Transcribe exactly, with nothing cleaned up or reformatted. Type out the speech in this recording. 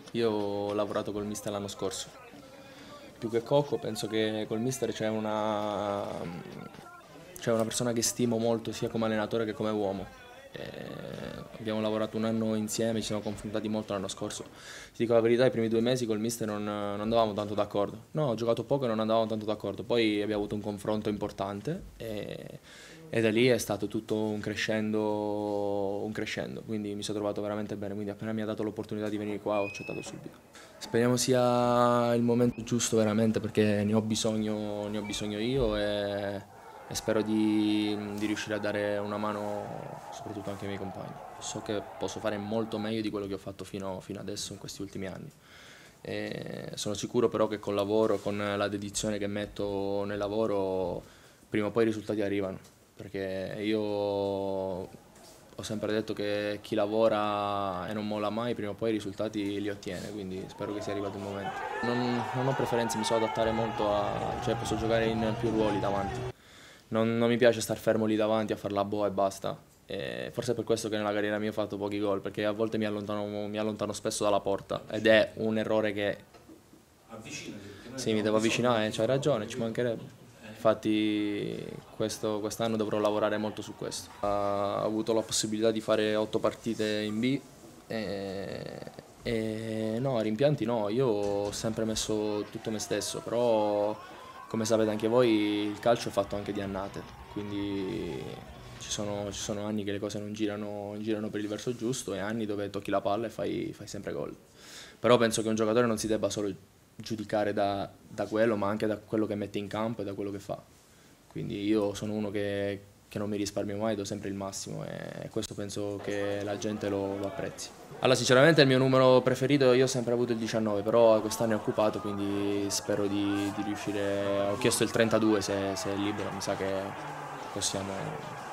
Io ho lavorato col mister l'anno scorso. Più che Cocco, penso che col mister c'è una, c'è una persona che stimo molto sia come allenatore che come uomo. E abbiamo lavorato un anno insieme, ci siamo confrontati molto l'anno scorso. Ti dico la verità, i primi due mesi col mister non, non andavamo tanto d'accordo. No, ho giocato poco e non andavamo tanto d'accordo. Poi abbiamo avuto un confronto importante e, e da lì è stato tutto un crescendo, un crescendo. Quindi mi sono trovato veramente bene. Quindi appena mi ha dato l'opportunità di venire qua ho accettato subito. Speriamo sia il momento giusto veramente perché ne ho bisogno, ne ho bisogno io e, e spero di, di riuscire a dare una mano soprattutto anche ai miei compagni. So che posso fare molto meglio di quello che ho fatto fino, fino adesso in questi ultimi anni. E sono sicuro però che col lavoro, con la dedizione che metto nel lavoro, prima o poi i risultati arrivano, perché io ho sempre detto che chi lavora e non molla mai, prima o poi i risultati li ottiene, quindi spero che sia arrivato il momento. Non, non ho preferenze, mi so adattare molto a, cioè posso giocare in più ruoli davanti. Non, non mi piace star fermo lì davanti a fare la boa e basta. E forse è per questo che nella carriera mia ho fatto pochi gol, perché a volte mi allontano, mi allontano spesso dalla porta ed è un errore che Avvicinati, perché noi sì, mi abbiamo devo bisogno avvicinare, di c'hai ragione, ci giocatori. mancherebbe. Infatti questo, quest'anno dovrò lavorare molto su questo. Ho avuto la possibilità di fare otto partite in B e, e no, rimpianti no, io ho sempre messo tutto me stesso, però come sapete anche voi il calcio è fatto anche di annate, quindi ci sono, ci sono anni che le cose non girano, girano per il verso giusto e anni dove tocchi la palla e fai, fai sempre gol. Però penso che un giocatore non si debba solo giudicare da, da quello, ma anche da quello che mette in campo e da quello che fa. Quindi io sono uno che, che non mi risparmio mai, do sempre il massimo e questo penso che la gente lo, lo apprezzi. Allora, sinceramente il mio numero preferito, io ho sempre avuto il diciannove, però quest'anno è occupato, quindi spero di, di riuscire... Ho chiesto il trentadue se, se è libero, mi sa che possiamo,